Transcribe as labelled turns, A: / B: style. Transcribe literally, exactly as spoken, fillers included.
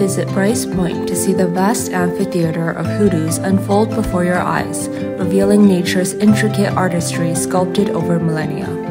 A: visit Bryce Point to see the vast amphitheater of hoodoos unfold before your eyes, revealing nature's intricate artistry sculpted over millennia.